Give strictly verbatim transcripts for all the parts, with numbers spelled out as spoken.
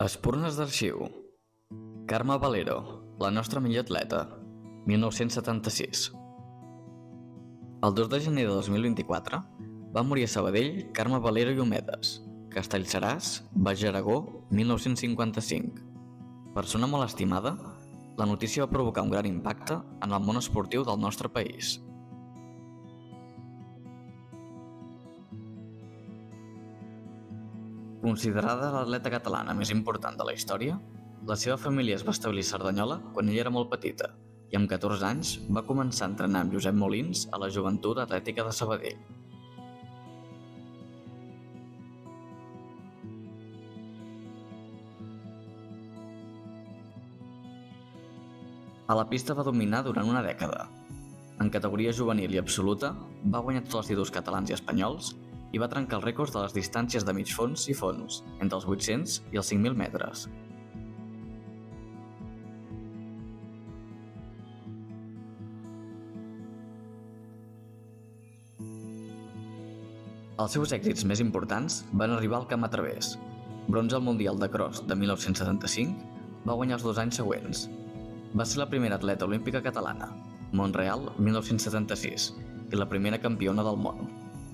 Espurnes d'arxiu. Carme Valero, la nostra millor atleta, mil nou-cents setanta-sis. El dos de gener de dos mil vint-i-quatre va morir a Sabadell Carme Valero i Homedes, Castellseràs, Baix Aragó, mil nou-cents cinquanta-cinc. Persona molt estimada, la notícia va provocar un gran impacte en el món esportiu del nostre país. Considerada l'atleta catalana més important de la història, la seva família es va establir a Cerdanyola quan ella era molt petita i amb catorze anys va començar a entrenar amb Josep Molins a la Joventut Atlètica de Sabadell. A la pista va dominar durant una dècada. En categoria juvenil i absoluta va guanyar tots els títols catalans i espanyols i va trencar els rècords de les distàncies de mig fons i fons, entre els vuit-cents i els cinc mil metres. Els seus èxits més importants van arribar al camp a través. Bronze al Mundial de Cross de mil nou-cents setanta-cinc, va guanyar els dos anys següents. Va ser la primera atleta olímpica catalana, Mont-real mil nou-cents setanta-sis, i la primera campiona del món.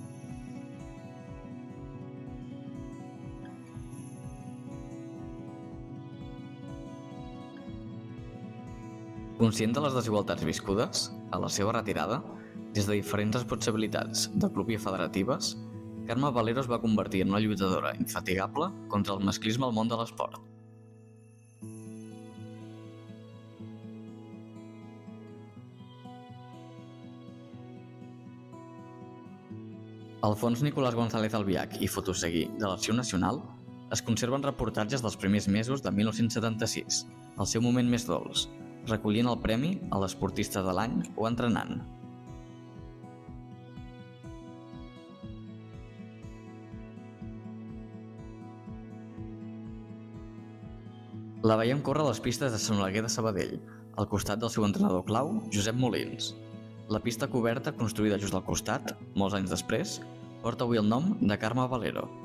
Conscient de les desigualtats viscudes, a la seva retirada, des de diferents responsabilitats de club i federatives, Carme Valero es va convertir en una lluitadora infatigable contra el masclisme al món de l'esport. Al fons Nicolás González Albiach i Fotoseguí de l'Arxiu Nacional es conserven reportatges dels primers mesos de mil nou-cents setanta-sis, el seu moment més dolç, recollint el premi a l'esportista de l'any o entrenant. La veiem córrer a les pistes de Sant Oleguer de Sabadell, al costat del seu entrenador clau, Josep Molins. La pista coberta, construïda just al costat, molts anys després, porta avui el nom de Carme Valero.